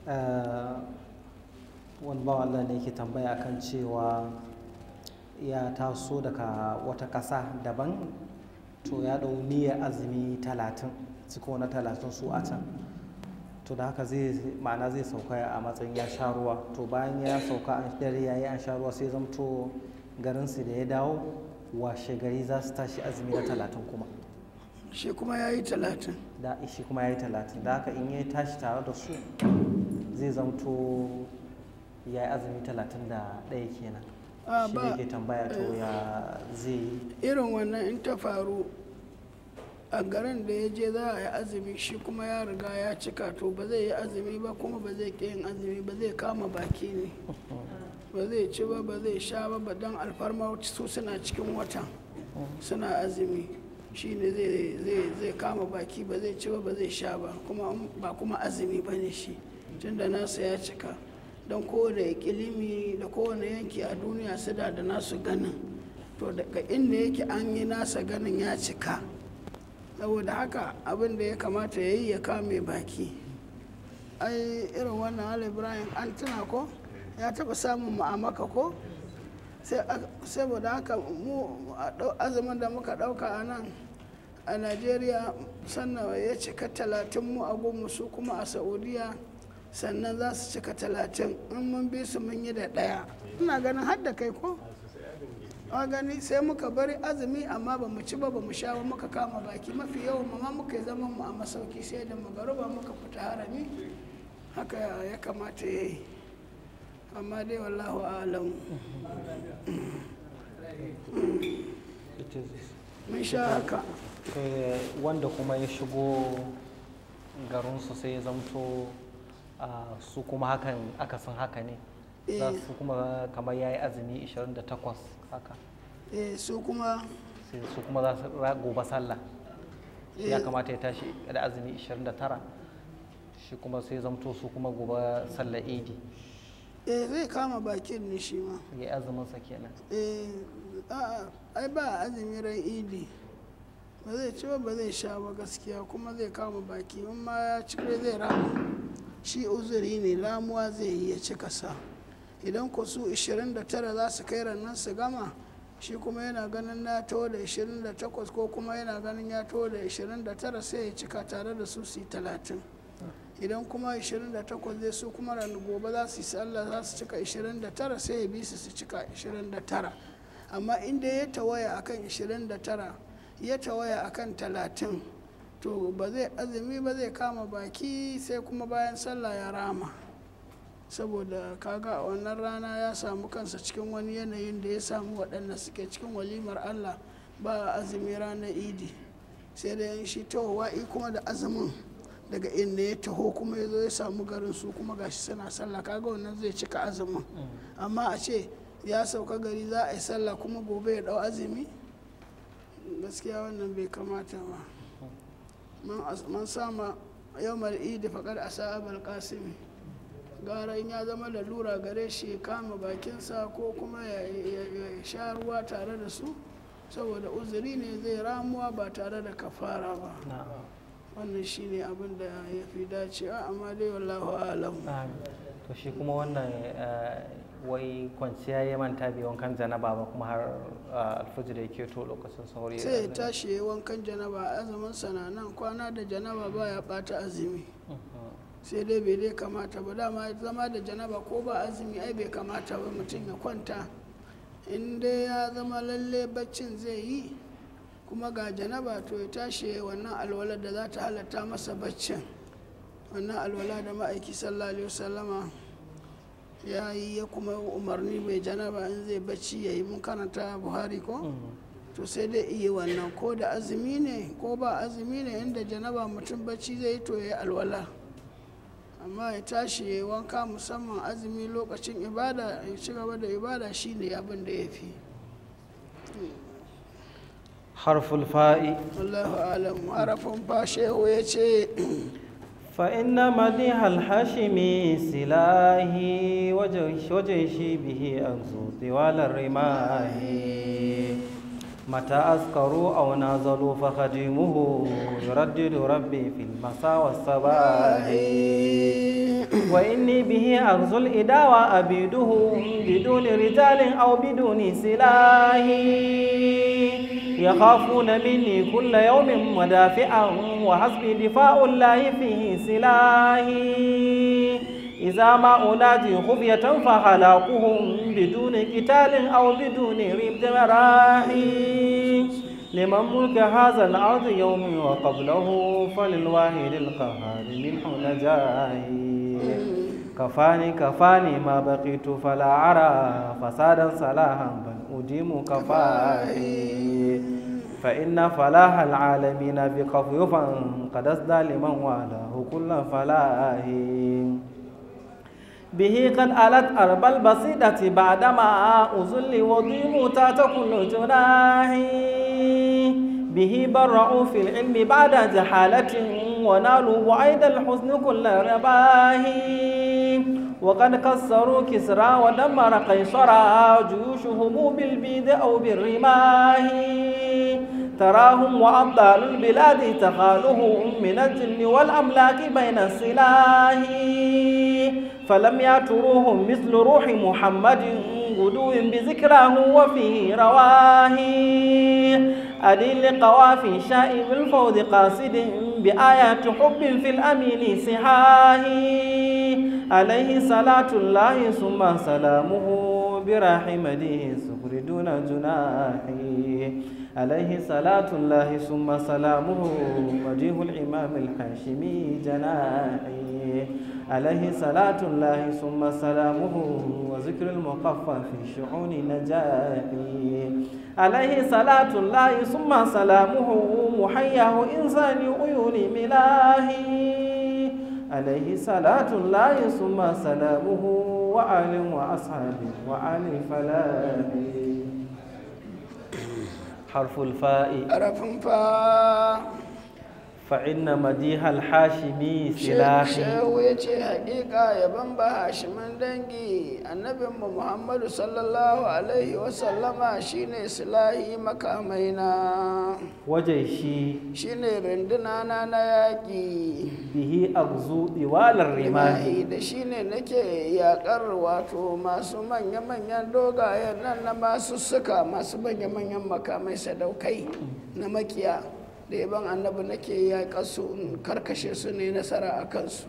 Eh, wani bawa Allah ne yake tambaya akan cewa ya taso daga wata ƙasa daban, to ya ɗau niyyar azumi 30 ciko na 30 su a can, to da haka ma'ana zai sauka a matsayin ya sha ruwa, to bayan ya sauka an dare ya yi an sha ruwa sai zamto garinsu da ya dawo washe gari za su tashi azumi na 30 kuma shi kuma ya yi 30 da shi kuma ya yi 30, da haka in ya tashi tare da su zai zamto ya yi azumi 31 kenan. Shi ne ke tambaya to ya zai yi irin wannan in ta faru a garin da ya je za a yi azumi shi kuma ya riga ya cika, to ba zai yi azumi ba kuma ba zai ƙi yin azumi ba, zai kama baki ne, ba zai ci ba ba zai sha ba don alfarma su suna cikin watan suna azumi, shi ne zai kama baki, ba zai ci ba ba zai sha ba ba kuma azumi ba ne shi, tunda nasa ya cika. Don kowane kilimi da kowane yanki a duniya su da nasu ganin, to daga inda yake an yi nasa ganin ya cika, saboda haka abin da ya kamata ya yi ya kame baki. Ai irin wannan Ali Ibrahim an tuna ko ya taba samun mu a Makka ko, saboda haka mu azumin da muka dauka a nan a Najeriya sannan ya cika 30 mu a gunmu, su kuma a Saudiya sannan za su cika 30, in mun bi su mun yi da ɗaya, ina ganin har da kai ko a gani sai muka bari azumi amma ba mu ci ba mu sha ba, muka kama baki, mafi yawan ma muka yi zaman mu a masauki sai da magaruba muka fita harami, haka ya kamata ya yi, amma dai wallahu a'lam. Mun sha haka. Wanda kuma ya shigo garinsu sai ya zamto su kuma hakan akasin haka ne, za su kuma kamar ya yi azumi 28 haka, su kuma za su gobe sallah ya kamata ya tashi da azumi 29, shi kuma sai zamto su kuma gobe sallah idi zai kama bakin ne shi ma ya yi azuminsa kenan. Ai ba azumi ran idi, ba zai ci ba zai sha ba gaskiya, kuma zai kama baki, in ma ya ci zai rama, shi uzuri ne ramuwa zai yi ya cika sa. Idan ku su 29 za su kai rannan su gama, shi kuma yana ganin ya taho da 28 ko kuma yana ganin ya taho da 29 sai ya cika tare da su yi 30. Idan kuma 28 zai su kuma ranar gobe za su yi sallah za su cika 29 sai ya bi su cika 29. Amma inda ya tawaya akan 29 ya tawaya akan 30, to ba zai azumi ba, zai kama baki sai kuma bayan sallah ya rama, saboda kaga a wannan rana ya samu kansa cikin wani yanayin da ya samu waɗanda suke cikin walimar Allah ba azumi ranar idi, sai da yan shi tahowa kuma da azumin daga inda ya taho kuma ya zo ya samu garin su kuma gashi suna sallah, kaga wannan zai cika azumin. Amma a ce ya sauka gari za a yi sallah kuma gobe ya ɗau azumi, gaskiya wannan bai kamata ba. Man sama yawmal idi faqad asa abul qasim, gara in ya zama lalura gare shi ya kama bakinsa ko kuma ya sha ruwa tare da su, saboda uzuri ne zai ramuwa ba tare da kafara ba. Wannan shi ne abin da ya fi dacewa, amma dai wallahu alam. To shi kuma wannan wai kwanciya ya manta bai wankan janaba ba kuma har alfajir ya keto lokacin sahuri sai ya tashi ya wankan janaba, azumin sananan kwana da janaba ba ya bata azumi, sai dai bai dai kamata ba, dama zama da janaba ko ba azumi ai bai kamata ba mutum ya kwanta, in dai ya zama lalle baccin zai yi kuma ga janaba to ya tashi wannan alwalar da za ta halatta masa baccin, wannan alwala da ma'aiki sallallahu alaihi wasallama ya yi, ya kuma umarni mai janaba in zai bacci ya yi, mun karanta Buhari ko, to sai dai iya wannan ko da azumi ne ko ba azumi ne, inda janaba mutum bacci zai yi to ya yi alwala, amma ya tashi ya yi wanka musamman azumi lokacin ibada ya ci gaba da ibada shi ne abin da ya fi. Harful fa'i. Allahu alam. Harafin fa shehu ya ce فإن مديح الحاشم سلاهي وجيشي به أغزو طوال الرماه متى أذكروا أو نازلوا فخديمه يردد ربي في المساء والصباح وإني به أغزو الإدا وأبيده بدون رجال أو بدون سلاح يخافون مني كل يوم مدافعا وحسبي دفاع الله فيه سلاحي إذا ما أنادي خفية فخلاقهم بدون قتال أو بدون رمراحي لمن ملك هذا الأرض يوم وقبله فللواحد القهار منه نجاهي كفاني ما بقيت فلا أرى فسادا صلاحا بل أديم كفاهي فإن فلاح العالمين بخفيفا قد أسدى لمن والاه كل فلاح به قد ألت أرب البسيطة بعدما أزل وضيم تات كل جناحي به برعوا في العلم بعد جحالة ونالوا بعيد الحسن كل رباهي وقد كسروا كسرى ودمر قيصرا جيوشهم بالبيد أو بالرماه تراهم وأبطال البلاد تخالهم من الجن والأملاك بين السلاح فلم يعتروهم مثل روح محمد غدو بذكراه وفيه رواه أدل قوافي شائب الفوز قاصد بآيات حب في الأمين سحاه عليه صلاة الله ثم سلامه برحمته سكر دون جناحي عليه صلاة الله ثم سلامه وجيه الإمام الحاشمي جناحي عليه صلاة الله ثم سلامه وذكر المقفى في شؤون نجاحي عليه صلاة الله ثم سلامه محياه إنسان عيون ملاهي عليه صلاة الله ثم سلامه وآل وأصحاب وآل الفلاح حرف الفاء حرف فاء فإن مديح الحاشمي سلاحي shehu ya ce haƙiƙa yaban ba hashimin dangi annabinmu muhammadu sallallahu alaihi wasallama shine silahi makamaina وجيشي shine runduna na yaƙi به أغزو طوال الرماح da shine nake yaƙar wato masu manya-manyan dogayen nan na masu suka masu manya-manyan makamai sadaukai na makiya da yaban annabi nake yaƙa su in karkashe su ne nasara a kansu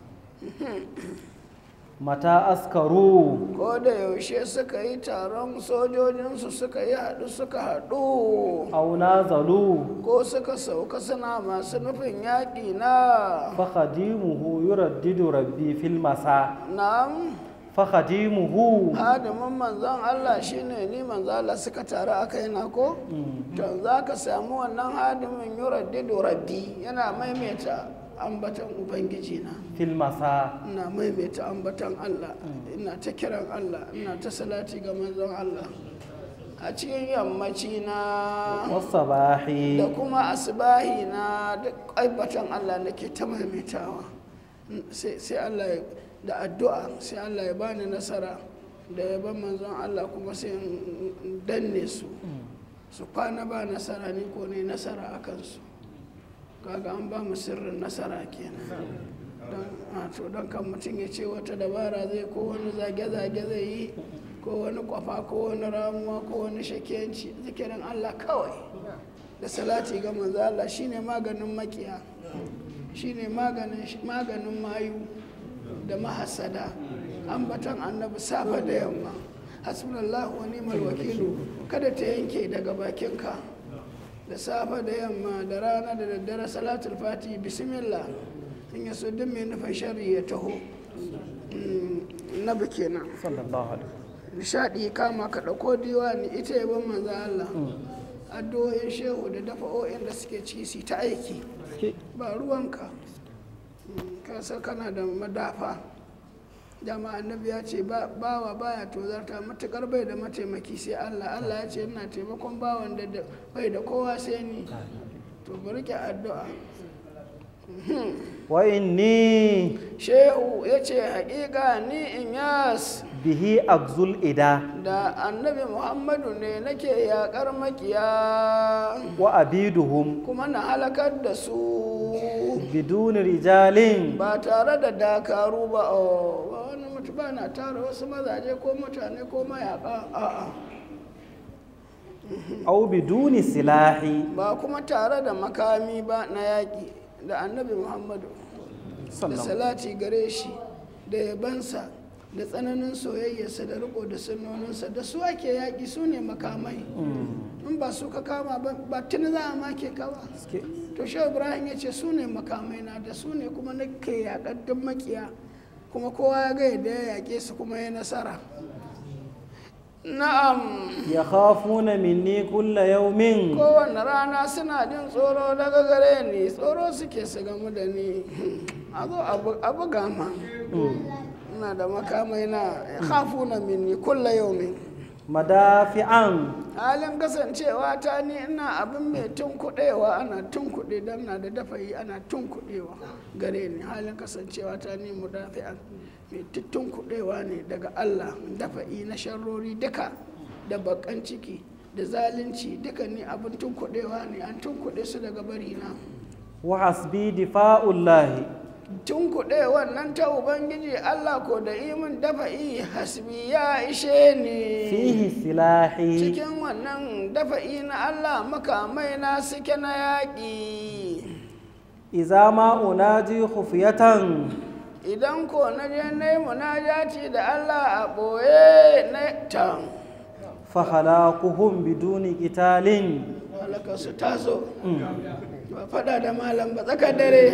mata askaru ko da yaushe suka yi taron sojojinsu suka yi suka haɗu au nazalu ko suka sauka suna masu nufin yaƙi na fa khadimuhu yuraddidu rabbi fil masa na'am fa khadimuhu hadimin manzon Allah shine ni manzon Allah suka taru aka yana ko to za ka samu wannan hadimin yuraddidu rabbi yana maimaita ambatan ubangiji na fil masa ina maimaita ambatan Allah ina ta kiran Allah ina ta salati ga manzon Allah a cikin yammaci na wasabahi da kuma asbahi na duk ambatan Allah nake ta maimaitawa sai Allah da addu'a sai Allah ya bani nasara da yaban manzon Allah kuma sai in danne su su kwana ba nasara ni ko ne nasara a kansu kaga an ba mu sirrin nasara kenan don kan mutum ya ce wata dabara zai ko wani zage-zage zai yi ko wani kwafa ko wani ramuwa ko wani shakiyanci zikirin Allah kawai da salati ga manzo Allah shine maganin makiya shine maganin mayu da mahasada ambatan annabi safa da yamma hasbunallahu wa ni'mal wakilu kada ta yanke daga bakinka da safa da yamma da rana da daddare salatul fati bismillah in ya so duk mai nufin shari ya taho nabi kenan sallallahu alaihi nishadi kama ka dauko diwani ita yaban manzo Allah addu'o'in shehu da dafa'o'in da suke ciki su ta aiki ba ruwanka kasa kana da madafa dama annabi ya ce bawa baya tozarta matukar bai da mataimaki sai Allah ya ce ina taimakon bawan da bai da kowa sai ni to bari ki addu'a wa inni shehu ya ce haƙiƙa ni Inyas bihi agzul ida da annabi Muhammadu ne nake yaƙar makiya wa abiduhum kuma na halakar da su biduni rijalin ba tare da dakaru ba. Wani mutu ba na tara wasu mazaje ko mutane ko mayaƙa, a'a. au biduni silahi Ba kuma tare da makami ba na yaƙi da annabi Muhammadu da salati gare shi da yabansa da tsananin soyayyarsa da riko da sunnoninsa da su ake yaƙi, su ne makamai. In ba su ka kama ba tuni za a make kawa. To shehu Ibrahim ya ce su ne makamai na da su ne kuma na ke yaƙar duk makiya, kuma kowa ya ga yadda ya yaƙe su kuma ya nasara. Na'am. ya khafuna minni kulla yaumin Kowane rana suna jin tsoro daga gare ni, tsoro suke su gamu da ni. A zo abu gama. Ina da makamai na ya khafuna minni kulla yaumin. madafi'an Halin kasancewa ta ni ina abin mai tunkuɗewa, ana tunkuɗe don na da dafayi ana tunkuɗewa gare ni. Halin kasancewa ta ni mudafi'an mai tunkuɗewa ne daga Allah, dafa'i na sharrori duka da bakan ciki da zalunci duka ni abin tunkuɗewa ne, an tunkuɗe su daga barina. wa hasbi difa'ullahi Tunkuɗe wannan ta Ubangiji Allah ko da imin dafa'i hasbi ya ishe ni. fihi silahi Cikin wannan dafa'i na Allah makamai na suke na yaƙi. iza ma unaji khufiyatan Idan ko na je na yi munajati da Allah a ɓoye na tan fa halakuhum biduni qitalin halaka su taso ba faɗa da malam ba tsakar dare.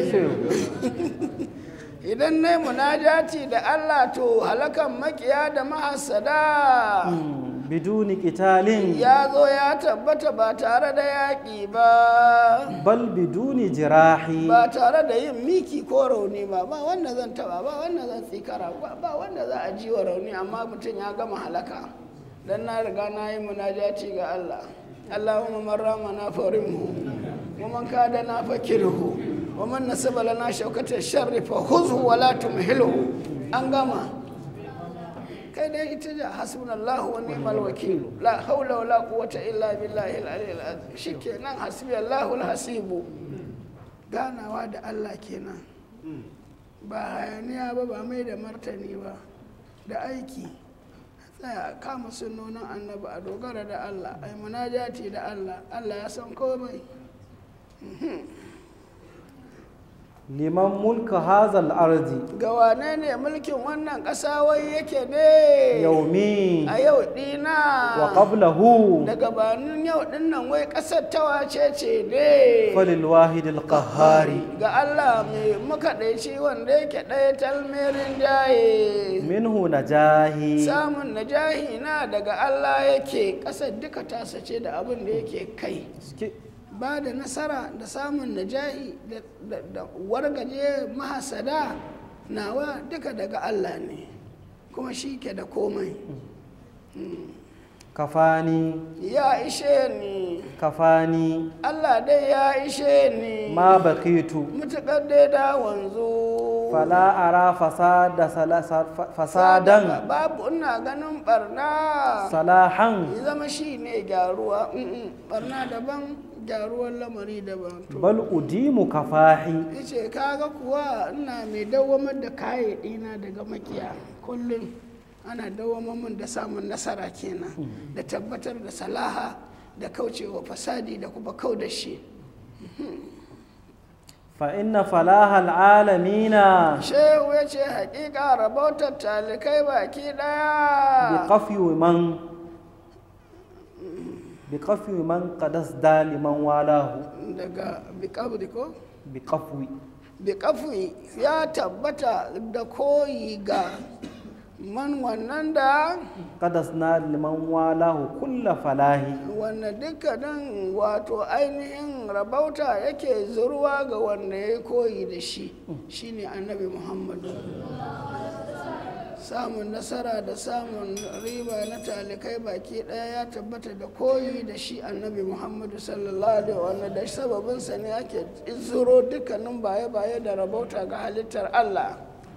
Idan na yi munajati da Allah to halakan makiya da mahasada biduni qitalin ya zo ya tabbata ba tare da yaƙi ba, bal biduni jirahi ba tare da yin miki ko rauni ba. Ba wanda zan taba, ba wanda zan tsikara, ba wanda za a ji wa rauni, amma mutum ya gama halaka dan na riga na yi munajati ga Allah. Allahumma man ramana farimhu wa man kada na fakirhu wa man nasaba lana shaukata sharri fa khuzhu wa la tumhilhu. An gama. Kai dai ita ja hasbunallahu wa ni'mal wakil, la haula wa la quwwata illa billahi al-aliyyil azim. Shikenan hasbiyallahu al-hasibu. Ganawa da Allah kenan, ba hayaniya ba, ba mai da martani ba, da aiki. Tsaya kama sunnonin annabi, a dogara da Allah, ai munajati da Allah. Allah ya san komai. liman mulka hazal ardi Ga wane ne mulkin wannan ƙasa wai yake ne? yaumi A yau ɗina. wa qablahu Da gabanin yau ɗin nan wai ƙasar ta wace ce ne? falil wahidil qahhari Ga Allah mai makaɗaici wanda yake ɗaya talmerin jaye. minhu najahi Samun najahi na daga Allah yake, ƙasar duka tasa ce da abin da yake kai. Ba da nasara da samun najahi da wargaje mahasada nawa duka daga Allah ne, kuma shi ke da komai. kafani Ya ishe ni, kafani Allah dai ya ishe ni, ma baqitu mutuƙar dai da wanzu. fala ara fasadan Babu ina ganin barna salahan ya zama shi ne gyaruwa. Barna daban, gyaruwar lamari daban. bal udimu kafahi Yace kaga kuwa ina mai dawamar da kayayyakina daga makiya, kullum ana dawamar min da samun nasara kenan, da tabbatar da salaha da kaucewa fasadi da kuma kau da shi. fa inna falahal alamina Shehu ya ce hakika rabautar talikai baki daya biqafwi man qadasda liman walahu daga biqabdi ko biqafwi ya tabbata da koyi ga man wannan da qadasna liman walahu kulla falahi wanda dukkanin wato ainihin rabauta yake zurwa ga wanda ya koyi da shi shine annabi Muhammadu samun nasara da samun riba na talikai baki ɗaya ya tabbata da koyi da shi annabi muhammadu sallallahu alaihi wa da sababinsa ne ake izuro dukkanin baye-baye da rabauta ga halittar Allah.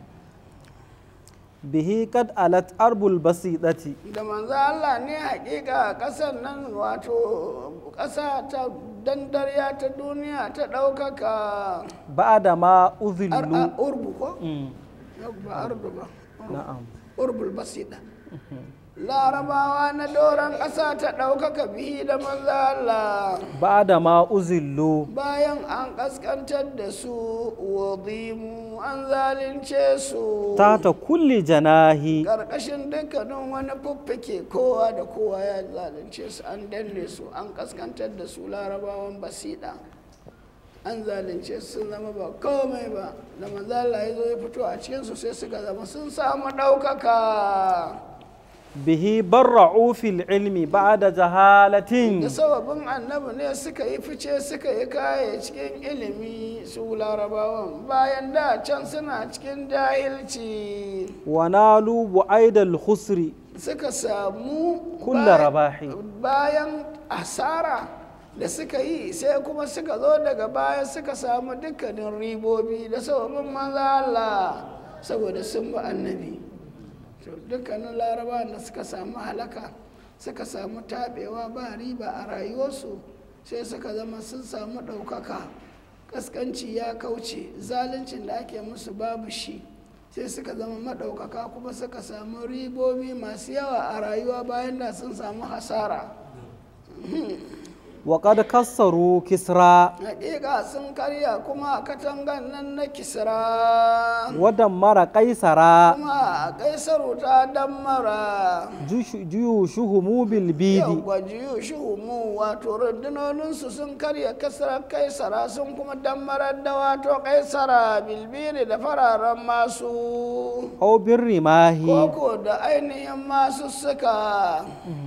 bihi kad alat arbul basidati Da manzo Allah ne hakika ƙasar nan wato ƙasa ta dandarya ta duniya ta ɗaukaka ba'da ma uzillu urbu ko? ba ardu ba na'am urbul basida larabawa na doron ƙasa ta ɗaukaka bihi da manzo Allah ba'da ma uzillu bayan an ƙasƙantar da su wadimu an zalunce su ta kulli janahi ƙarƙashin dukkanin wani fuffike kowa da kowa ya zalunce su an danne su an ƙasƙantar da su larabawan basida an zalunce su sun zama ba komai ba da manzo Allah ya zo ya fito a cikinsu sai suka zama sun samu ɗaukaka bihi barra'u fil ilmi ba'da jahalatin da sababin annabi ne suka yi fice suka yi kaya cikin ilimi su larabawan bayan da can suna cikin jahilci wa nalu bu'aidal khusri suka samu kulla rabahi bayan asara da suka yi sai kuma suka zo daga baya suka samu dukkanin ribobi da sababin manzo Allah saboda sun bi annabi dukkanin larabawan da suka samu halaka suka samu tabewa ba riba a rayuwarsu sai suka zama sun samu ɗaukaka ƙasƙanci ya kauce zaluncin da ake musu babu shi sai suka zama maɗaukaka kuma suka samu ribobi masu yawa a rayuwa bayan da sun samu hasara wa qad kassaru kisra haƙiƙa sun karya kuma katangan nan na kisra wa dammara qaisara kuma kaisaru ta dammara juyushuhumu bil bidi yawwa juyushuhumu wato rundunoninsu sun karya kasar kaisara sun kuma dammarar da wato kaisara bilbiri da fararen masu aw birrimahi koko da ainihin masu suka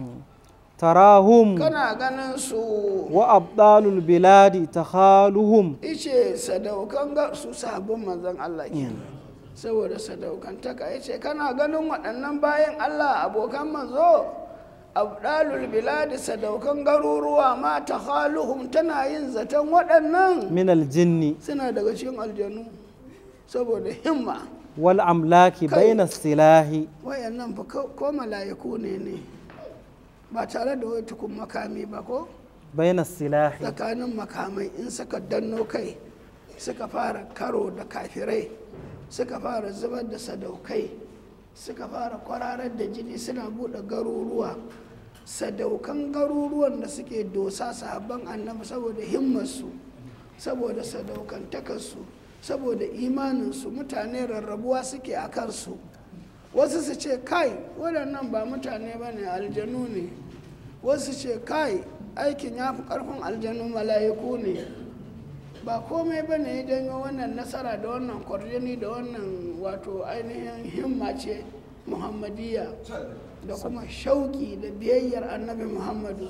tarahum kana ganin su wa abdalul biladi takhaluhum ice sadaukan su sabon manzon Allah kenan saboda sadaukantaka yace kana ganin waɗannan bayan Allah abokan manzo abdalul biladi sadaukan garuruwa ma takhaluhum tana yin zaton waɗannan min aljinni suna daga cikin aljanu saboda himma wal amlaki bayna silahi wayannan fa ko mala'iku ne ba tare da wai tukun makami ba ko bayna silahi tsakanin makamai in suka danno kai suka fara karo da kafirai suka fara zubar da sadaukai suka fara kwararar da jini suna buɗe garuruwa sadaukan garuruwan da suke dosa sahabban annabi saboda himmarsu saboda sadaukantakarsu saboda imaninsu mutane rarrabuwa suke a kansu wasu su ce kai waɗannan ba mutane ba ne aljanu ne wasu ce kai aikin ya fi ƙarfin aljanu mala'iku ne ba komai ba ne ya janyo wannan nasara da wannan kwarjini da wannan wato ainihin himma ce muhammadiyya da kuma shauki da biyayyar annabi muhammadu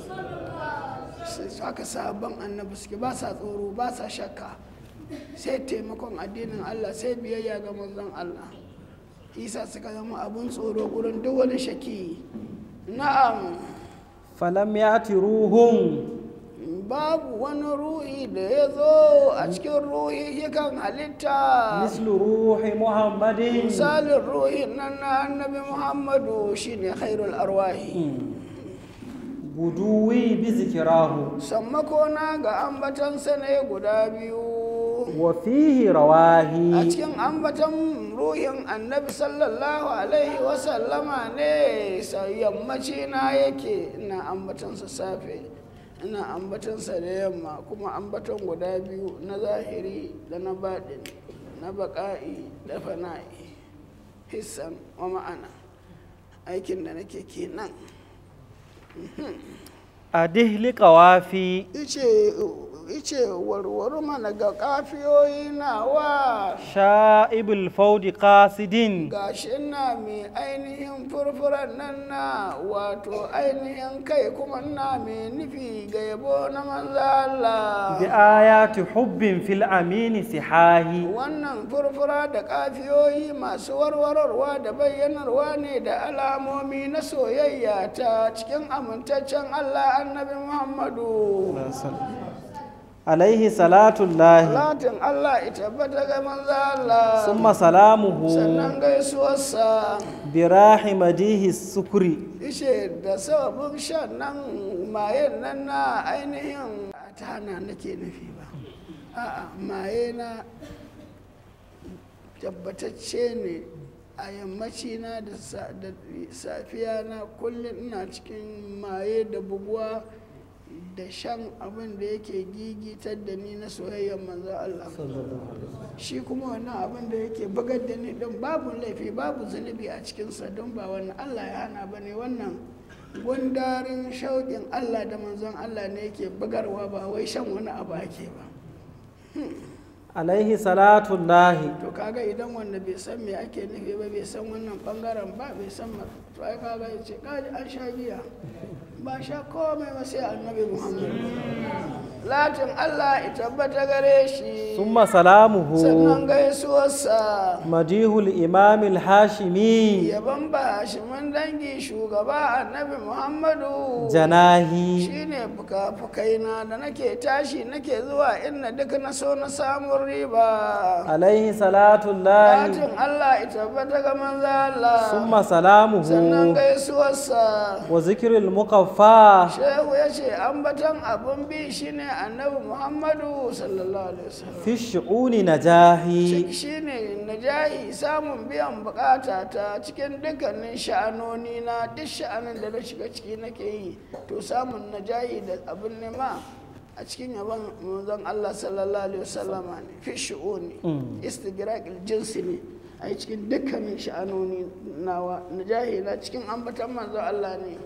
haka sabon annabi suke ba sa tsoro ba sa shakka sai taimakon addinin allah sai biyayya ga manzon allah isa suka zama abun tsoro gurin duk wani shaki na'am falam yati ruhun babu wani ruhi da ya zo a cikin ruhi yakan halitta mislu ruhi muhammadin misalin ruhin nan na annabi muhammadu shine khairul arwahi guduwi bi zikirahu sammako na ga ambatansa ne guda biyu wa fihi rawahi a cikin ambatan ruhin annabi sallallahu alaihi wasallama ne yammaci na yake ina ambatansa safe ina ambatansa da yamma kuma ambaton guda biyu na zahiri da na baɗin na baƙa'i da fana'i hissan wa ma'ana aikin da nake kenan adihli qawafi yace ice warware mana ga kafiyoyi nawa sha'ibul faudi qasidin gashi ina mai ainihin furfuran nan na wato ainihin kai kuma ina mai nufi ga yabo na manzo Allah bi ayati hubbin fil amini sihahi wannan furfura da kafiyoyi masu warwararwa da bayyanarwa ne da alamomi na soyayya ta cikin amintaccen Allah annabi Muhammadu alaihi salatullahi salatin Allah ita tabbata ga manzo Allah summa salamuhu sannan gaisuwarsa bi rahimadihi sukri ishe da sababin shan nan mayen nan na ainihin ta hana nake nufi ba a'a maye na tabbatacce ne a yammaci na da safiya na kullum ina cikin maye da buguwa da shan abin da yake gigitar da ni na soyayyar manzo Allah shi kuma wannan abin da yake bugar da ni din babu laifi babu zunubi a cikinsa don ba wannan Allah ya hana ba ne wannan gundarin shauƙin Allah da manzon Allah ne yake bugarwa ba wai shan wani abu ake ba alaihi salatullahi to kaga idan wanda bai san me ake nufi ba bai san wannan bangaren ba bai san to ai kaga ya ce kaji an sha giya ba sha komai ba sai annabi Muhammad latin Allah ya tabbata gare shi summa salamuhu sannan gaisuwarsa madihul imamil hashimi yaban ba hashimin dangi shugaba annabi Muhammadu janahi shine fuka-fukaina da nake tashi nake zuwa inda duk na so na samun riba alaihi salatullahi latin Allah ya tabbata ga manzo Allah summa salamuhu sannan gaisuwarsa wa zikril muqaffa shehu ya ce ambatan abun bi shine annabi Muhammadu sallallahu alaihi wasallam fi shu'uni najahi shine najahi samun biyan bukata ta cikin dukkanin sha'anoni na duk sha'anin da na shiga ciki nake yi to samun najahi da abin nema a cikin yaban manzon Allah sallallahu alaihi wasallama ne fi shu'uni istigraqil jinsi ne a cikin dukkanin sha'anoni nawa najahi na cikin ambatan manzon Allah ne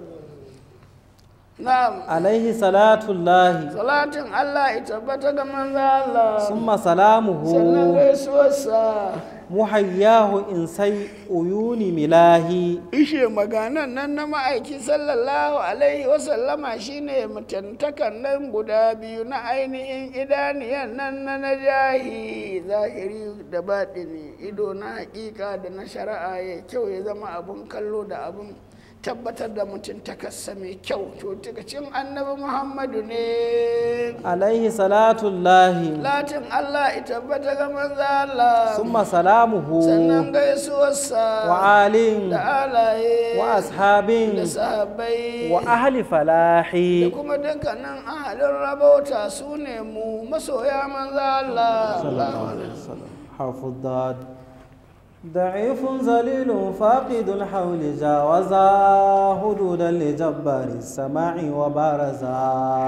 na'am alaihi salatullahi salatin Allah ya tabbata ga manzo Allah summa salamuhu sannan gaisuwarsa muhayyahu in sai uyuni milahi ishe maganan nan na ma'aiki sallallahu alaihi wasallama shine mutantakan nan guda biyu na ainihin idaniyan nan na najahi zahiri da baɗini ido na hakika da na shari'a ya kyau ya zama abun kallo da abun tabbatar da mutuntakarsa mai kyau to cin annabi Muhammadu ne alaihi salatullahi latin Allah ya tabbata ga manzo Allah summa salamuhu sannan gaisuwarsa wa alin da alaye wa ashabin da sahabbai wa ahli falahi da kuma dukkanin ahalin rabauta su ne mu masoya manzo Allah harfu dad ضعيف ذليل فاقد الحول جاوزا حدودا لجبار السماع وبارزا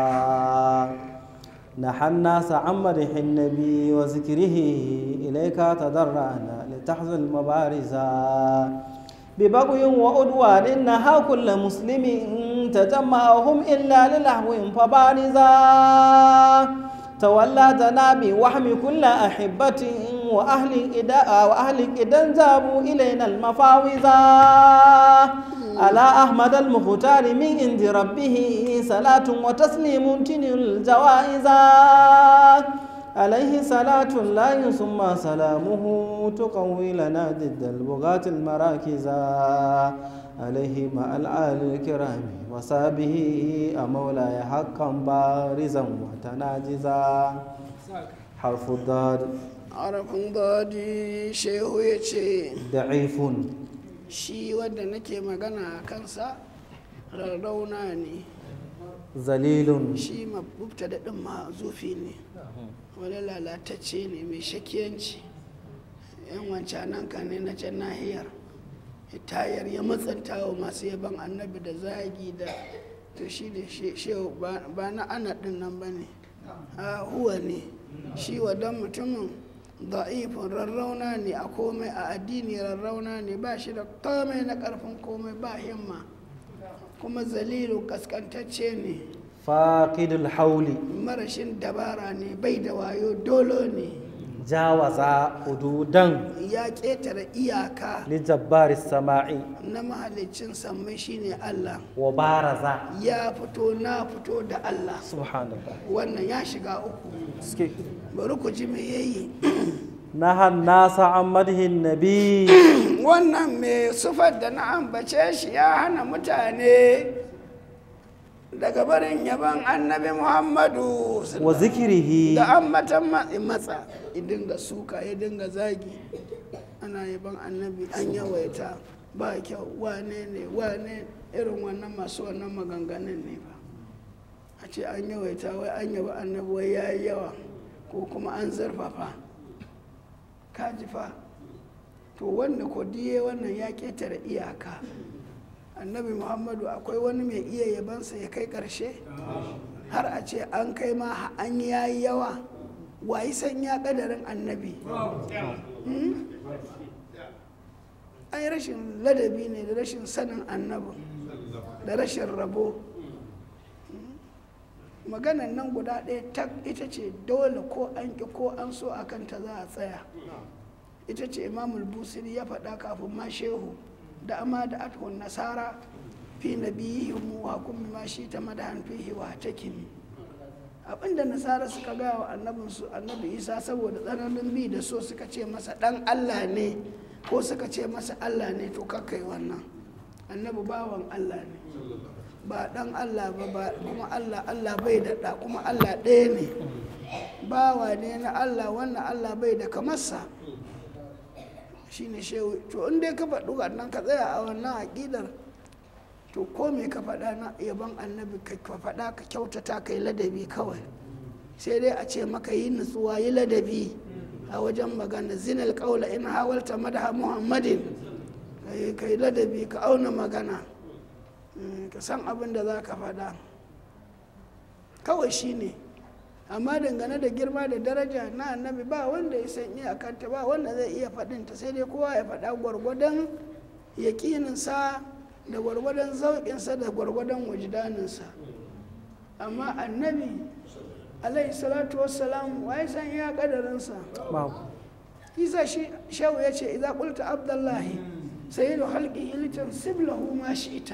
نحى الناس عن مدح النبي وذكره إليك تضرعنا لتحظى المبارزا ببغي وعدوان إنها كل مسلم تجمعهم إلا للهو فبارزا تولى تنامي وحمي كل أحبة وأهل إذا جابوا إلينا المفاوزا على أحمد المختار من عند ربه صلاة وتسليم تنير الجوائزا عليه صلاة الله ثم سلامه تقوي لنا ضد البغاة المراكزا عليه مع الآل الكرام وصحبه مولاي حقا بارزا وتناجزا حرف الضاد harafin gadi shehu ya ce da'ifun shi wadda nake magana a kansa rarrauna ne zalilun shi mabubta daɗin mazufi ne wani lalatacce ne mai shakiyanci yan wancanan ka ne na can nahiyar tayar ya matsanta wa masu yaban annabi da zagi da to shi ne shehu ba na ana ɗin nan ba ne a huwa ne shi wadan mutumin da'ifin rarrauna ne a komai a addini rarrauna ne ba shi da komai na karfin komai ba himma kuma zalilu kaskantacce ne faqidul hauli marashin dabara ne, bai da wayo, dolo ne, jawaza hududan ya ƙetare iyaka li jabbaris sama'i na mahalicin sammai shine Allah, wa baraza. ya fito na fito da Allah. Subhanallah. Wannan ya shiga uku. Bari ku ji me yayi. nahan nasa an madhin nabi Wannan mai sufar da na ambace shi ya hana mutane daga barin yaban annabi Muhammadu wa zikirihi da ambatan matsa, ya dinga suka, ya dinga zagi, ana yaban annabi an yawaita ba kyau, wane ne wane, irin wannan masu wannan maganganun ne ba. A ce an yawaita wai an yaba annabi wai ya yi yawa ko kuma an zarfafa, kaji fa. To wanda kodiye wannan ya ketare iyaka. Annabi Muhammadu akwai wani mai iya yabansa ya kai ƙarshe har a ce an kai ma an yayi yawa, wayi san ya ƙadarin annabi. Ai rashin ladabi ne da rashin sanin annabi da rashin rabo. Maganan nan guda ɗaya tak ita ce dole ko an ƙi ko an so a kanta za a tsaya. Ita ce Imamul Busiri ya faɗa kafin ma shehu da amma da athun nasara fi nabiyihim wa hukum ma shi ta madahan fihi wa takimi. Abinda nasara suka gaya wa annabinsu annabi Isa saboda tsananin bi da so suka ce masa dan Allah ne ko suka ce masa Allah ne, to kakkai wannan. Annabi bawan Allah ne, ba dan Allah ba, kuma Allah bai da da, kuma Allah ɗaya ne, bawa ne na Allah, wannan Allah bai da kamarsa. Shine shehu. To in dai ka faɗi wannan ka tsaya a wannan aƙidar, to ko me ka faɗa na yaban annabi ka faɗa ka kyautata ka yi ladabi kawai. Sai dai a ce maka yi nutsuwa, yi ladabi a wajen magana. Zinal ƙaula in hawalta madaha Muhammadin, ka yi ladabi, ka auna magana, ka san abin da za ka faɗa kawai shine. Amma dangane da girma da daraja na annabi ba wanda ya san iyakanta, ba wanda zai iya faɗinta, sai dai kowa ya faɗa gwargwadon yaƙininsa da gwargwadon zauƙinsa da gwargwadon wujdaninsa. Amma annabi alaihi salatu wassalam wa ya san iya ƙadarinsa. Isa shehu ya ce idza qulta abdullahi sayyidu halqihi litansib lahu ma shi'ta.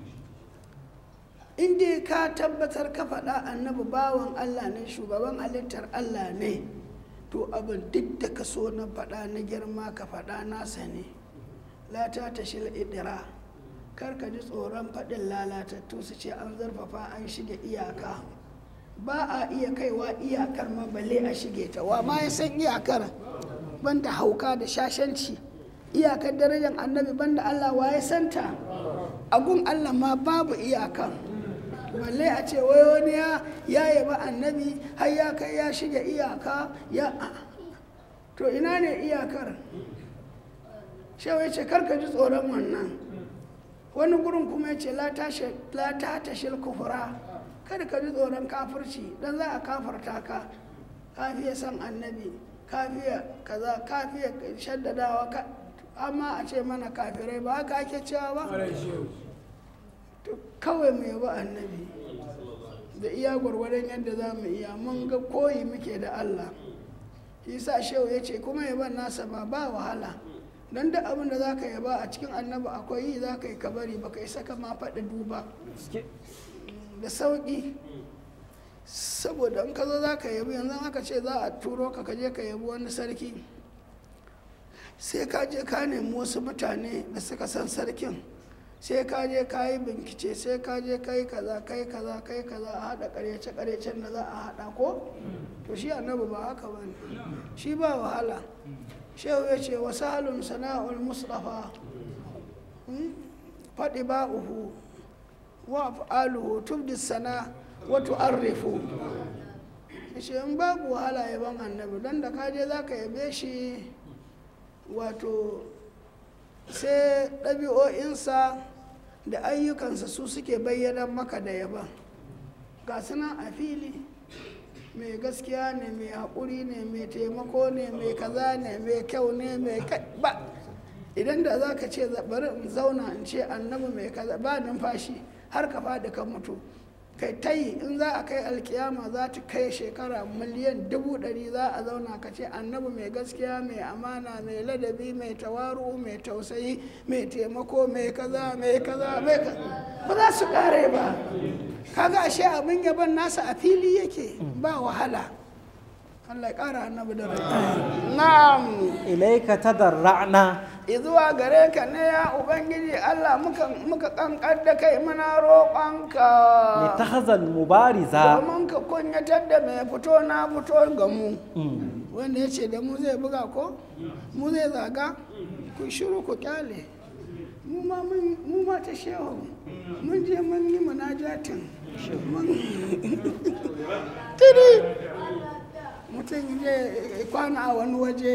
In dai ka tabbatar ka faɗa annabi bawan Allah ne, shugaban halittar Allah ne, to abin duk da ka so na faɗa na girma ka faɗa nasa ne. La ta tashil idira, kar ka ji tsoron faɗin lalatattu su ce an zarfafa an shige iyaka. Ba a iya kaiwa iyakar ma balle a shige ta. Wa ma ya san iyakar banda hauka da shashanci? Iyakar darajar annabi banda Allah wa ya santa? Agun Allah ma babu iyaka. Balle a ce wai wani ya yaba annabi har ya kai ya shiga iyaka ya. To ina ne iyakar? Shawai ce karka ji tsoron wannan. Wani gurin kuma ya ce la ta tashil kufura, kada ka ji tsoron kafirci dan za a kafarta ka. Kafiya san annabi, kafiya kaza, kafiya shaddadawa, amma a ce mana kafirai ba haka ake cewa ba. Kawai mu yaba annabi da iya gwargwadon yadda za mu iya, mun ga koyi muke da Allah. Isa shehu ya ce kuma yaban nasa ba wahala, don da abin da za ka yaba a cikin annabi akwai yi za ka yi kabari ba ka yi saka ma faɗi duba da sauƙi. Saboda in ka zo za ka yabi, yanzu aka ce za a turo ka je ka yabi wani sarki, sai ka je ka nemi wasu mutane da suka san sarkin, sai ka je ka yi bincike, sai ka je kai kaza kai kaza kai kaza, a haɗa ƙaryace-ƙaryacen da za a haɗa ko. To shi annabi ba haka ba ne, shi ba wahala. Shehu ya ce wa sahalun sana'ul mustafa faɗi ba'uhu wa fa'aluhu tubdi sana wa tu'arrifu. Shi in babu wahala yaban annabi, don da ka je za ka yabe shi, wato sai ɗabi'o'insa da ayyukansa su suke bayyana maka da yaban. Ga sunan a fili, mai gaskiya ne, mai haƙuri ne, mai taimako ne, mai kaza ne, mai kyau ne, mai ba. Idan da za ka ce bari in zauna in ce annabi mai kaza, ba numfashi har ka faɗi kan mutu. kai ta yi in za a kai alkiyama za ta kai shekara miliyan 100 za a zauna ka ce annabi mai gaskiya mai amana mai ladabi mai tawaru mai tausayi mai taimako mai kaza mai kaza mai kaza ba za su kare ba. Kaga ashe abin yaban nasa a fili yake ba wahala. Allah ya kara annabi da rai. Na'am. ilaika tadarra'na Izuwa gare ka ne ya Ubangiji Allah muka kankar da kai muna roƙonka. litahzal mubariza Domin ka kunyatar da mai fito na fito ga mu. Wanda ya ce da mu zai buga ko? Mu zai zaga? Ku shiru ku kyale. Mu ma ta shehu. Mun je mun yi munajatin. Tiri. Mutum je kwana a wani waje.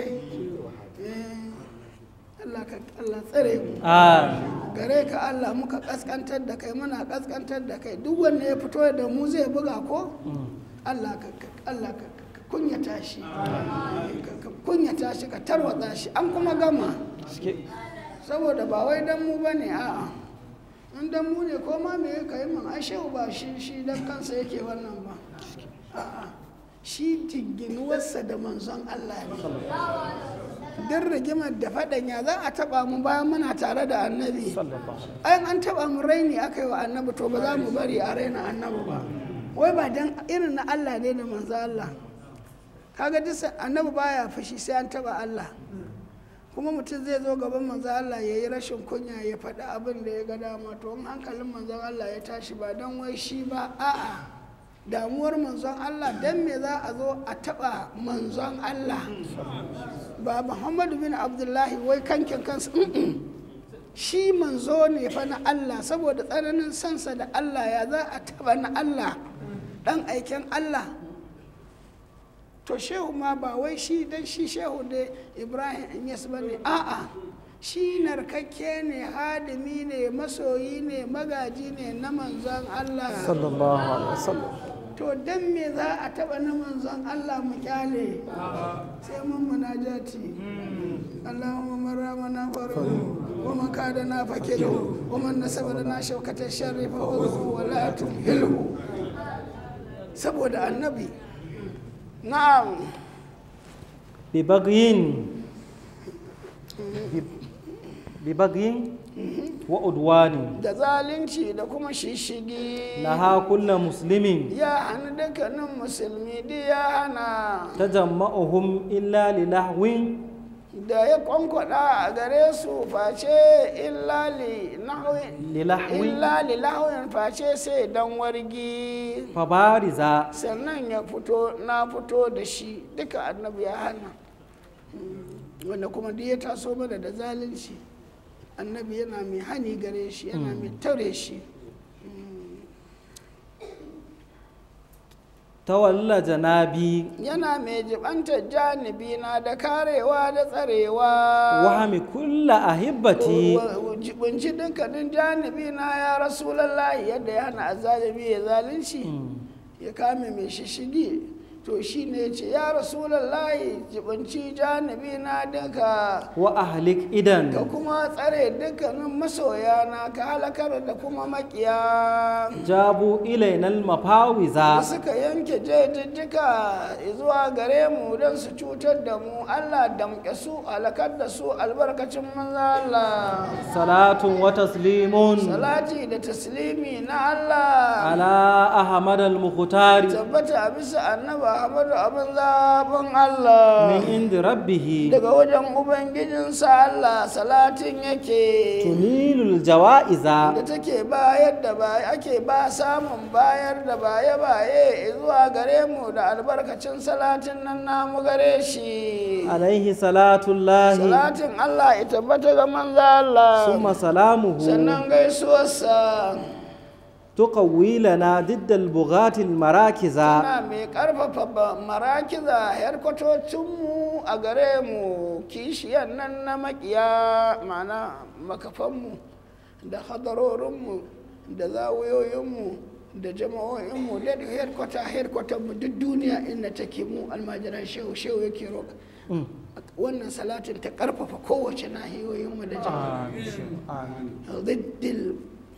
Allah tsare mu. Gare ka Allah muka kaskantar da kai muna kaskantar da kai duk wanda ya fito da mu zai buga ko? Allah ka kunyata shi. Ka kunyata shi ka tarwatsa shi an kuma gama. Saboda ba wai dan mu bane a'a. In dan mu ne ko ma me ka yi min ashewu ba shi dan kansa yake wannan ba. A'a. Shi tinginuwarsa da manzon Allah ne. Don rigimar da faɗanya za a taɓa mu bayan muna tare da annabi. Ayin an taɓa mu raini aka yi wa annabi to ba za mu bari a raina annabi ba. Wai ba don irin na Allah ne da manzo Allah. Kaga duk annabi baya fushi sai an taɓa Allah. Kuma mutum zai zo gaban manzo Allah ya yi rashin kunya ya faɗi abin da ya ga dama to in hankalin manzon Allah ya tashi ba don wai shi ba a'a. Damuwar manzon Allah don me za a zo a taɓa manzon Allah ba Muhammadu bin Abdullahi wai kankin kansa shi manzo ne fa na Allah saboda tsananin sansa da Allah ya za a taɓa na Allah ɗan aiken Allah to shehu ma ba wai shi don shi shehu da Ibrahim Inyas ba ne a'a shi narkakke ne hadimi ne masoyi ne magaji ne na manzon Allah sallallahu alaihi wasallam. to dan me za a taba na manzon Allah mu kyale sai mun munajati Allahumma marramana faru wa man kadana fakiru wa man nasabana shaukata sharri fa huzu wa la tumhilhu saboda annabi na'am bibagyin wa udwani da zalunci da kuma shishigi naha kullu muslimin ya hana dukkanin musulmi da ya hana tajamma'uhum illa lilahwin da ya kwankwada a gare su face illa lilahwin face sai dan wargi fabariza sannan ya fito na fito da shi duka annabi ya hana wanda kuma duk ya taso mana da zalunci annabi yana mai hani gare shi yana mai tare shi tawalla janabi yana mai jibantar janibi na da karewa da tsarewa wahami kulla ahibbati jibinci dukkanin janibi na ya rasulallahi yadda ya hana azalibi ya zalunci ya kame mai shishigi to shi ne ce ya rasulallahi jibinci janibi na duka wa ahlik idan ka kuma tsare dukkanin masoya na ka halakar da kuma makiya jabu ilainal mafawiza suka yanke jejejjika zuwa gare mu don su cutar da mu Allah damke su halakar da su albarkacin manzo Allah salatun wa taslimun salati da taslimi na Allah ala ahmad al-mukhtari tabbata bisa annaba Ahmadu abin zaɓin Allah min indi rabbihi daga wajen ubangijinsa Allah salatin yake tunilul jawa'iza da take bayar da baya ake ba samun bayar da baye zuwa gare mu da albarkacin salatin nan namu gare shi alaihi salatullahi salatin Allah ita tabbata ga manzo Allah summa salamuhu sannan gaisuwarsa tuqawwilana diddal bughatil marakiza tana mai karfafa marakiza yarkwatocinmu a gare mu kishiyan nan na makiya ma'ana makafanmu da hadarorinmu da zawuyoyinmu da jama'o'inmu da herkwatanmu duk duniya inda take mu almajiran shehu yake roƙa wannan salatin ta karfafa kowace nahiyoyinmu da jama'a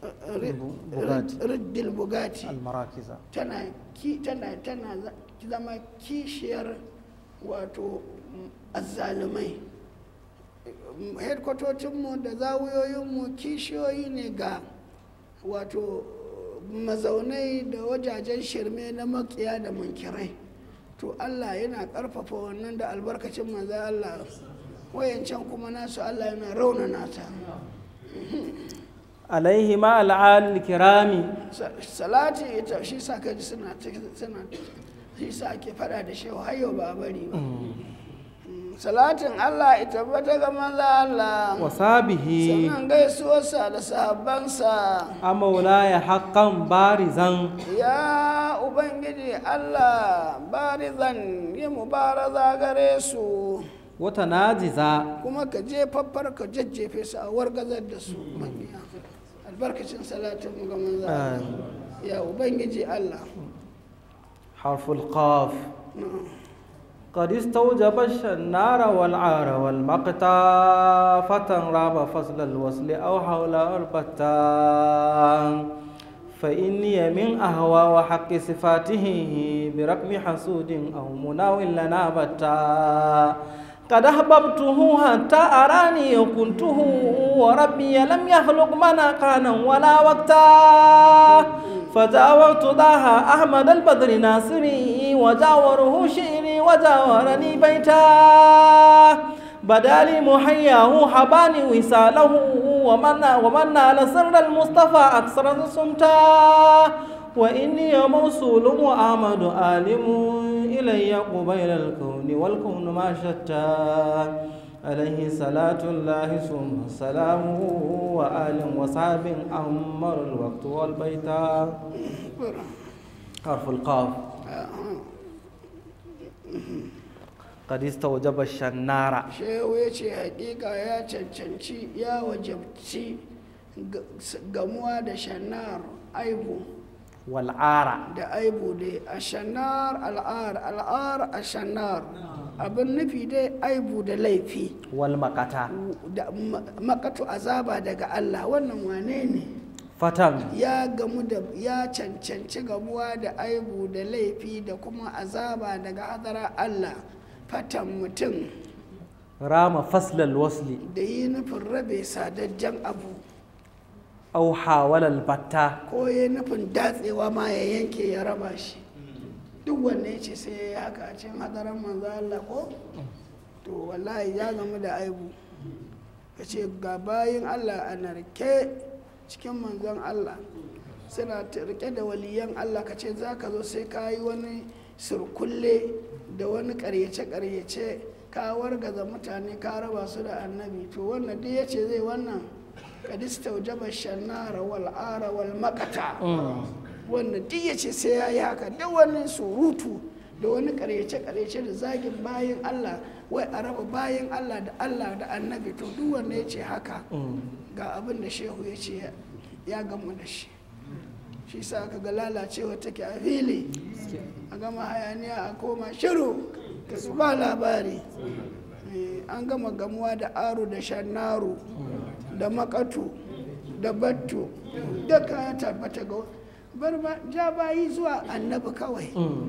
riddil bugati almarakiza tana zama kishiyar wato azzalumai. Hedkwatocinmu da zawuyoyinmu kishiyoyi ne ga wato mazaunai da wajajen shirme na makiya da munkirai. To Allah yana ƙarfafa wannan da albarkacin manzan Allah, wayancan kuma nasu Allah yana raunana ta. alaihi ma al'al kirami. Salati ita shi sa kaji suna shi sa ake fada da shehu har yau ba a bari ba. Salatin Allah ita bata ga manzo Allah wa sabihi sannan gaisuwarsa da sahabbansa. a maulaya haqqan barizan. Ya Ubangiji Allah barizan yi mubaraza gare su wata najiza kuma ka jefaffar ka jajjefe su a wargazar da su. Albarkacin salatin ga manzo Allah ya Ubangiji Allah. harful qaf قد استوجب الشنار والعار والمقتا فتى راب فصل الوصل أو حول البتان فإني من أهوى وحق صفاته برقم حسود أو مناو لنا بتا قد أحببته حتى أراني كنته وربي لم يخلق مناقانا ولا وقتا فجاورت ضاها أحمد البدر ناصري وجاوره شئري وجاورني بيتا بدالي محياه حباني وصاله ومن نال سر المصطفى أكثر سمتا وإني موصول وأحمد آلم إلي قبيل الكون والكون ما شتى عليه صلاة الله ثم سلامه وآل وصحب أمر الوقت والبيت. حرف القاف قد استوجب الشنار. shehu ya ce hakika ya cancanci ya wajabci gamuwa da shanar aibu wal'ara da aibu dai a shanar al'ar a shanar abin nufi dai aibu da laifi wal makata da makatu azaba daga Allah. Wannan wane ne fatan ya gamu da ya cancanci gamuwa da aibu da laifi da kuma azaba daga hadara Allah. Fatan mutum rama faslal wasli da yi nufin rabe sadajjen abu au hawalal batta ko ya nufin datsewa ma ya yanke ya raba shi. Duk wanne ya ce sai ya yi haka a cikin hadarar manzo Allah ko to wallahi ya gamu da aibu. Ka ce ga bayin Allah a narke cikin manzon Allah suna rike da waliyan Allah, ka ce za ka zo sai ka yi wani surkulle da wani karyace-karyace ka wargaza mutane ka raba su da annabi. To wannan duk ya ce zai wannan kadista wajaba shannara wal ara wal makata wannan duk ya ce sai ya yi haka. Duk wani surutu da wani karyace-karyace da zagin bayan Allah wai a raba bayan Allah da annabi, to duk wanda ya ce haka ga abin da shehu ya ce ya gama da shi. Shi sa aka ga lalacewa take a fili, a gama hayaniya a koma shiru ka su ba labari. An gama gamuwa da aro da shannaru da makatu da battu duka ya tabbata ga ja bayi zuwa annabi kawai.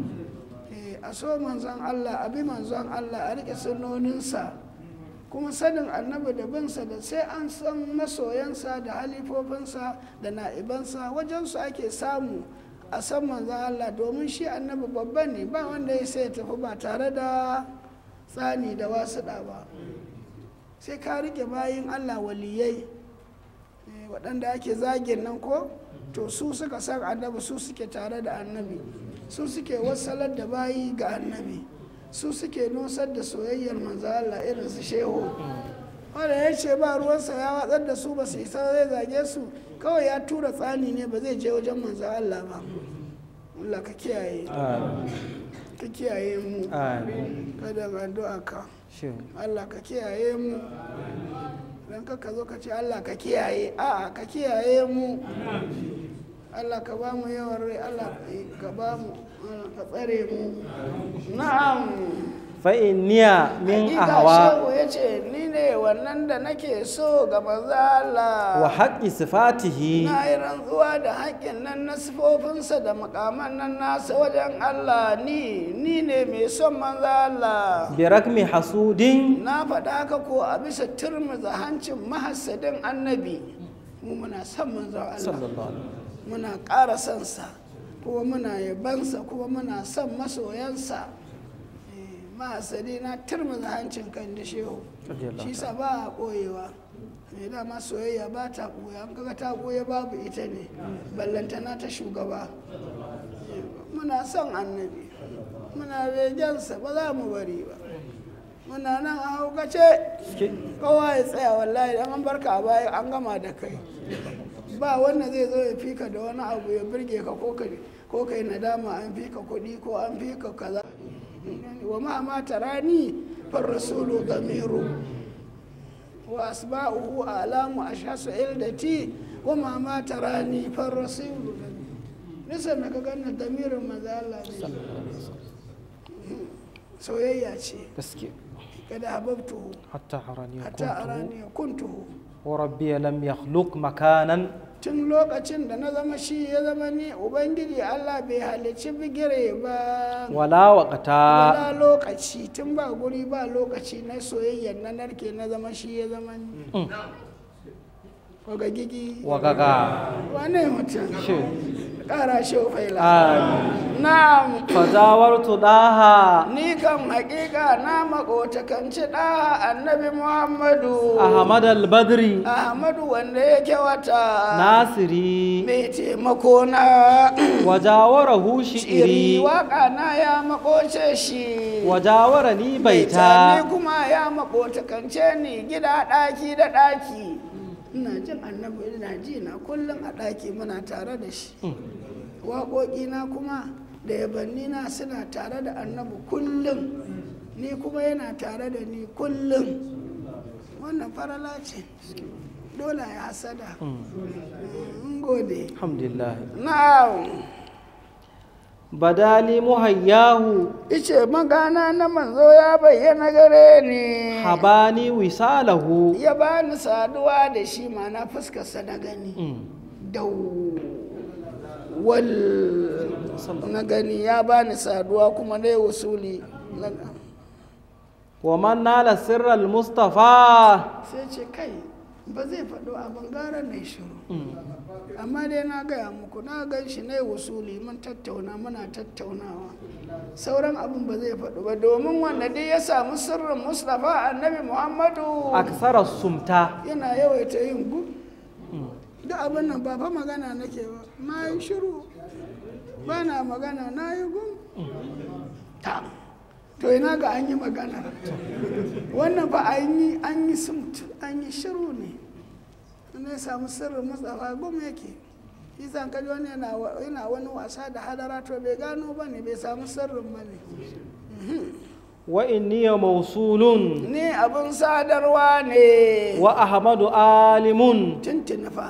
A so manzon Allah, abi manzon Allah, a rike sunoninsa kuma sanin annabi da binsa da sai an san masoyansa da halifofinsa da na'ibansa wajensu ake samu a san manzon Allah, domin shi annabi babban ne ba wanda ya sai tafi ba tare da tsani da wasuɗa ba. Sai ka rike bayin Allah waliyai waɗanda ake zagin nan ko to su suka san annabi, su suke tare da annabi, su suke wasalar da bayi ga annabi, su suke nosar da soyayyar manzo Allah irin su shehu. Wanda ya ce ba ruwansa ya watsar da su ba su isa zai zage su, kawai ya tura tsani ne ba zai je wajen manzo Allah ba. Allah ka kiyaye ka kiyaye mu kada ga addu'a ka Allah ka kiyaye mu dan ka zo ka ce Allah ka kiyaye a'a ka kiyaye mu. Allah ka ba mu yawan rai, Allah ka ba mu ka tsare mu. Na'am fa'inniya min hakika ahawa shehu ya ce ni ne wannan da nake so ga manzo Allah wa haƙƙi sifatihi na yi rantsuwa da haƙƙin nan na sifofinsa da makaman nan nasa wajen Allah ni ne mai son manzo Allah bi rakmi hasudin na faɗa haka ko a bisa turmuza hancin mahassadin annabi mu muna son manzo Allah sallallahu alaihi muna ƙara son sa kuma muna yabansa kuma muna son masoyansa mahassadi na turmuza hancin kan da shehu shi sa ba a ɓoyewa mai dama soyayya ba ta ɓoye an kaga ta ɓoye babu ita ne ballantana ta shugaba muna son annabi muna begensa ba za mu bari ba muna nan a haukace kowa ya tsaya wallahi dan an barka a baya an gama da kai ba wanda zai zo ya fika da wani abu ya birge ka ko kai nadama an fika kuɗi ko an fika kaza wa ma tarani far rasulu damiru wa asba'uhu alamu ashasu ildati wa ma tarani far rasulu nisa me ka ganna damirin maza Allah ne soyayya ce gaske kada hababtuhu hatta arani kuntuhu wa rabbi lam yakhluq makanan tun lokacin da na zama shi ya zama ni ubangiji Allah bai halicci bigire ba wala waqata wala lokaci tun ba guri ba lokaci na soyayyar na narke na zama shi ya zama ni waga gigi wagaga wane mutum shi kara shi faila amin na'am fazawartu daha ni kan hakika na makotakanci daha annabi Muhammadu ahmad al-badri Ahmadu wanda yake wata nasiri mai taimako na wajawarahu iri shi'iri waka na ya makoce shi wajawarani ni baita kuma ya makotakance ni gida ɗaki da ɗaki ina jin annabi ina ji na kullum a ɗaki muna tare da shi waƙoƙina kuma da yabanni na suna tare da annabi kullum ni kuma yana tare da ni kullum wannan farala ce dole ya hasada in gode alhamdulillah na'am badali muhayyahu ice magana na manzo ya bayyana gare ni habani wisalahu ya bani saduwa da shi mana fuskarsa na gani wal na gani ya bani saduwa kuma na yi wasuli wa man nala sirral mustafa sai ce kai ba zai faɗo abin gara na shiru amma dai na gaya muku na gan shi na yi wasuli mun tattauna muna tattaunawa sauran abin ba zai faɗo ba domin wanda dai ya samu sirrin mustapha annabi muhammadu aksara sumta yana yawaita yin gum duk abin nan ba fa magana nake ba na yi shiru ba na magana na yi gum ta to ina ga an yi magana wannan fa an yi sumt an yi shiru ne wanda ya samu sirrin mustapha gum yake isan kaji wani yana wani wasa da hadara to bai gano ba ne bai samu sirrin ba ne wa inni mawsulun ni abin sadarwa ne wa ahmadu alimun tuntuni fa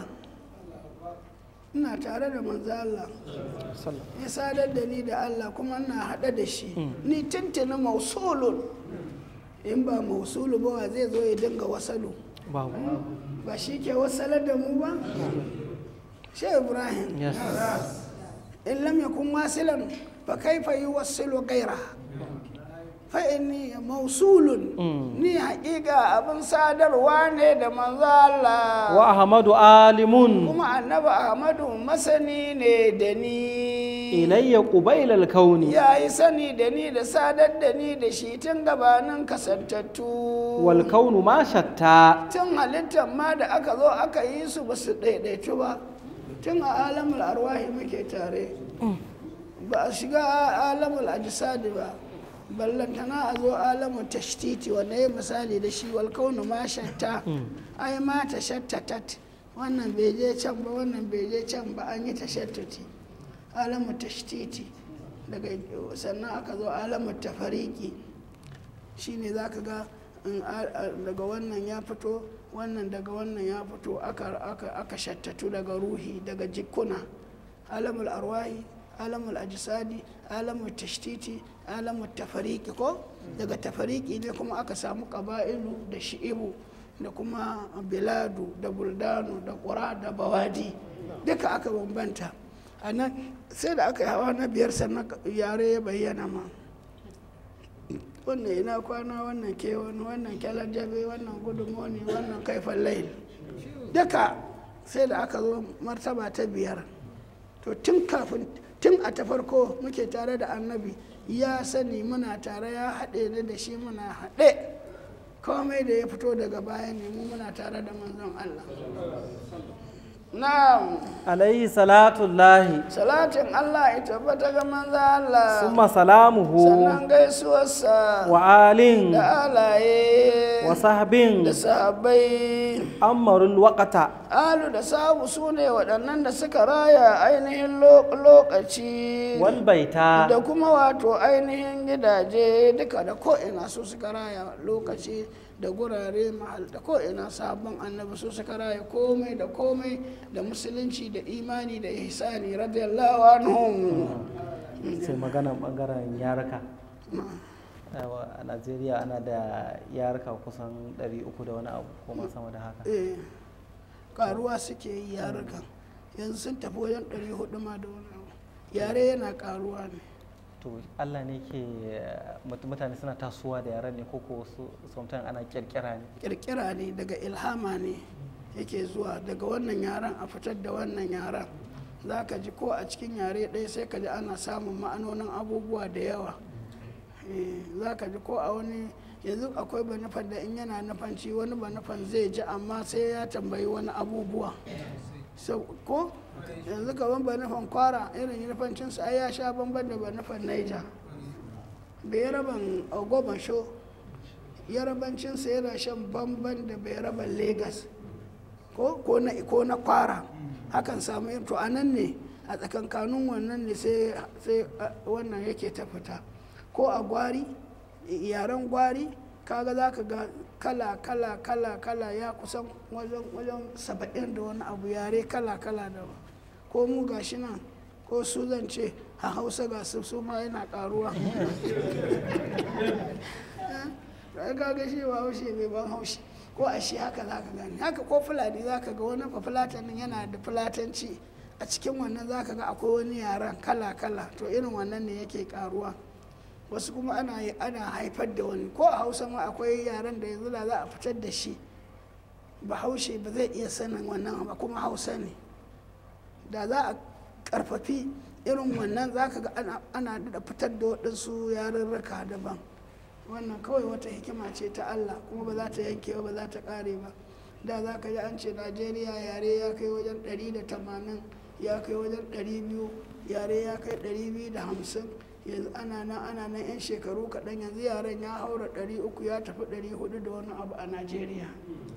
ina tare da manzo Allah ya sadar da ni da Allah kuma ina haɗe da shi ni tuntuni mausulun in ba mausulu ba wa zai zo ya dinga wasalu babu ba shi ke wasalar da mu ba shi Ibrahim yes in lam yakun wasilan fa kaifa yuwassilu ghaira fa inni mausulun ni haƙiƙa abin sadarwa ne da manzo Allah wa ahmadu alimun kuma annabi Ahmadu masani ne da ni ilayya qubayla al-kauni ya yi sani da ni da sadar da ni da shi tun gabanin kasantattu wal kaunu ma shatta tun halittar ma da aka zo aka yi su ba su ɗaiɗaitu ba tun a alamul arwahi muke tare ba a shiga alamul ajisadi ba ballantana a zo alamun tashtiti wanda ya misali da shi wal kaunu ma shatta ai ma ta shattatat wannan bai je can ba wannan bai je can ba an yi tashattati alamun tashtiti daga sannan aka zo alamun tafariki shine za ka ga daga wannan ya fito wannan daga wannan ya fito aka shattatu daga ruhi daga jikuna alamul arwahi alamul ajisadi, alamul tashtiti, alamul tafariki ko daga tafariki ne kuma aka samu ƙaba'ilu da shi'ibu da kuma biladu da buldanu da ƙura da bawadi duka aka bambanta a nan sai da aka yi hawa na 5 sannan yare ya bayyana ma wannan ina kwana wannan kewani wannan kyalar jabe wannan gudunmoni wannan kaifan lail duka sai da aka zo martaba ta 5 to tun a ta farko muke tare da annabi ya sani muna tare ya haɗe ne da shi muna haɗe komai da ya fito daga baya ne mu muna tare da manzon Allah na'am alaihi salatullahi salatin Allah ya tabbata ga manzon Allah summa salamuhu sannan gaisuwarsa wa alin da alaye wa sahbin da sahabbai amarul waqata alu da sahabu su ne waɗannan da suka raya ainihin lokaci wal baita da kuma wato ainihin gidaje duka da ko'ina su suka raya lokaci da gurare mahal da ko'ina sabon annabi su suka raya komai da komai da musulunci da imani da ihsani radiyallahu anhum sai magana bangaren yaruka a Najeriya ana da yaruka kusan 300 da wani abu kuma sama da haka karuwa suke yi yarukan yanzu sun tafi wajen 400 ma da wani abu yare yana karuwa ne to Allah ne ke mutane suna tasowa da yaran ne ko su sometimes ana kirkira ne kirkira ne daga ilhama ne yake zuwa daga wannan yaran a fitar da wannan yaran za ka ji ko a cikin yare ɗaya sai ka ji ana samun ma'anonin abubuwa da yawa za ka ji ko a wani yanzu akwai banufan da in yana nufanci wani banufan zai ji amma sai ya tambayi wani abubuwa ko yanzu gaban banufan kwara irin nufancinsu ai ya sha bamban da banufan naija bai raban ogoban sho yarabancinsa yana shan bamban da bai raban lagos ko na kwara hakan samu yin to a nan ne a tsakankanin wannan ne sai wannan yake ta fita ko a gwari yaren gwari kaga za ka ga kala ya kusan wajen 70 da wani abu yare kala da ko mu gashi nan ko su zan ce a hausa ga su ma yana karuwa kaga shi ba haushe mai ban haushi ko a shi haka za ka gani haka ko fulani za ka ga wani fulatanin yana da fulatanci a cikin wannan za ka ga akwai wani yaren kala to irin wannan ne yake karuwa wasu kuma ana haifar da wani ko a hausa ma akwai yaren da yanzu da za a fitar da shi bahaushe ba zai iya sanin wannan ba kuma hausa ne da za a karfafi irin wannan za ka ga ana da fitar da waɗansu yarurruka daban wannan kawai wata hikima ce ta Allah kuma ba za ta yanke ba za ta ƙare ba da za ka ji an ce Najeriya yare ya kai wajen 180 ya kai wajen 200 yare ya kai 250 yanzu ana nan yan shekaru kaɗan yanzu yaren ya haura 300 ya tafi 400 da wani abu a Najeriya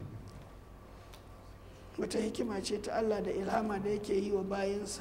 wata hikima ce ta Allah da ilhama da yake yi wa bayansa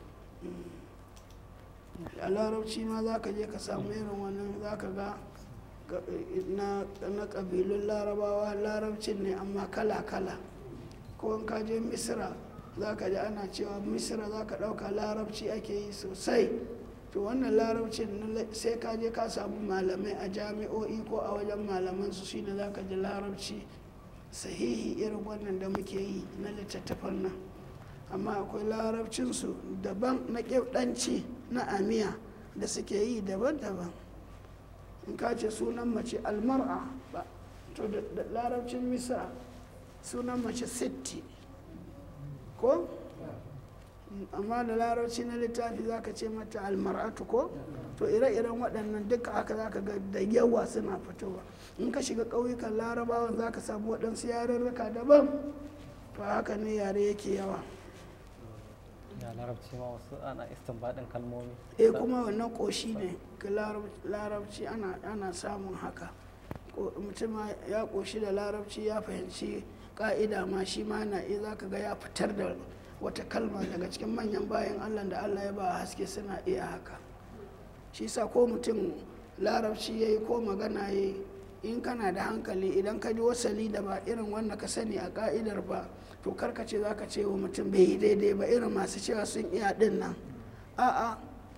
a larabci ma za ka je ka samu irin wannan za ka ga na ƙabilun larabawa larabcin ne amma kala ko in ka je misira za ka ji ana cewa misira za ka ɗauka larabci ake yi sosai to wannan larabcin sai ka je ka samu malamai a jami'o'i ko a wajen malaman su shine za ka ji larabci sahihi irin wannan da muke yi na littattafan nan amma akwai larabcinsu daban na ƙibɗanci na amiya da suke yi daban-daban in ka ce sunan mace almar'a ba to da larabcin misa sunan mace sitti ko amma da larabci na littafi za ka ce mata almar'atu ko to ire-iren waɗannan duka haka za ka ga da yawa suna fitowa in ka shiga ƙauyukan larabawan za ka samu waɗansu yarurruka daban to haka ne yare yake yawa ya larabci ma wasu ana istinbadin kalmomi kuma wannan ƙoshi ne larabci ana samun haka mutum ya ƙoshi da larabci ya fahimci ƙa'ida ma shi ma na iya za ka ga ya fitar da wata kalma daga cikin manyan bayan Allah da Allah ya ba haske suna iya haka shi sa ko mutum larabci ya yi ko magana ya yi in kana da hankali idan ka ji wasali da ba irin wanda ka sani a ka'idar ba to karkace za ka ce wa mutum bai yi daidai ba irin masu cewa sun iya din nan a'a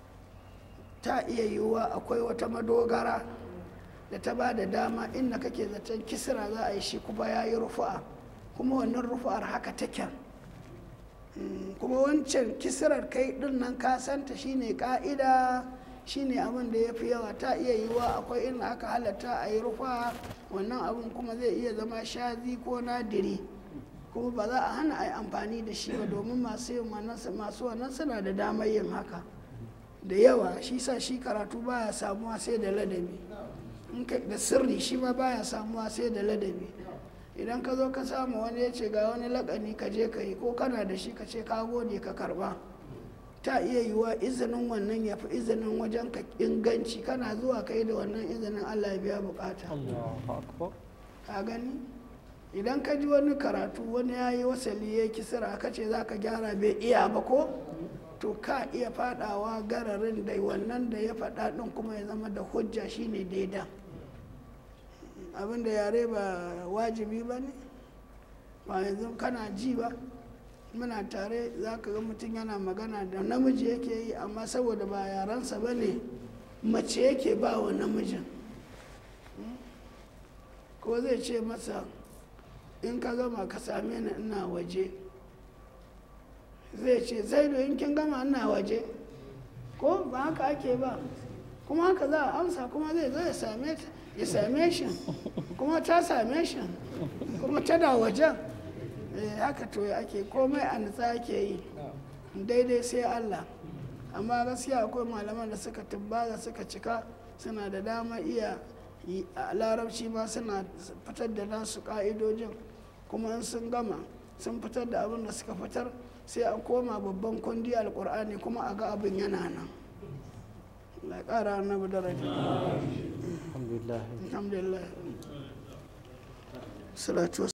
ta iya yiwuwa akwai wata madogara da ta ba da dama inda kake zaton kisra za a yi shi kuma ya yi rufu'a, kuma wannan rufu'ar haka take. Kuma wancan kisrar kai din nan ka santa shine ka'ida, shine abin da ya fi yawa. Ta iya yiwuwa akwai inda aka halatta a yi rufu'a, wannan abin kuma zai iya zama shazi ko nadiri, kuma ba za a hana a yi amfani da shi ba, domin masu wannan suna da damar yin haka da yawa. Shi sa shi karatu baya samuwa sai da ladabi, da sirri shi ma baya samuwa sai da ladabi. Idan ka zo ka samu wani ya ce ga wani lakani ka je ka yi, ko kana da shi ka ce ka gode ka karba, ta iya yiwuwa izinin wannan ya fi izinin wajen ka inganci. Kana zuwa ka yi da wannan izinin Allah ya biya bukata. Ka gani idan ka ji wani karatu wani ya yi wasali ya kisira ka ce za ka gyara bai iya ba ko, to ka iya fadawa gararin da wannan da ya faɗa ɗin kuma ya zama da hujja shine daidan. Abinda yare ba wajibi ba ne, ba yanzu kana ji ba, muna tare za ka ga mutum yana magana da namiji yake yi, amma saboda ba yaransa ba ne mace yake ba wa namijin, ko zai ce masa in ka gama ka same ni ina waje, zai ce zaido in kin gama ina waje, ko ba haka ake ba, kuma haka za a amsa, kuma zai zo ya same shi, kuma ta same shi, kuma tana wajen. Haka to ake komai a nutsa ake yi daidai sai Allah. Amma gaskiya akwai malaman da suka tumbaza suka cika, suna da dama iya a larabci ma suna fitar da nasu ka'idojin, kuma in sun gama sun fitar da abin da suka fitar sai a koma babban kundi alkur'ani kuma a ga abin yana nan. Allah ya ƙara annabi daraja. Alhamdulillah. Salatu